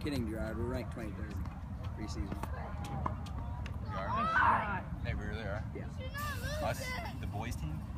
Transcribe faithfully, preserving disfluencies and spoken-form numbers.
kidding, Gerard. We're ranked twenty-third preseason. You are? Hey, we really are. Yeah. Us, the boys team?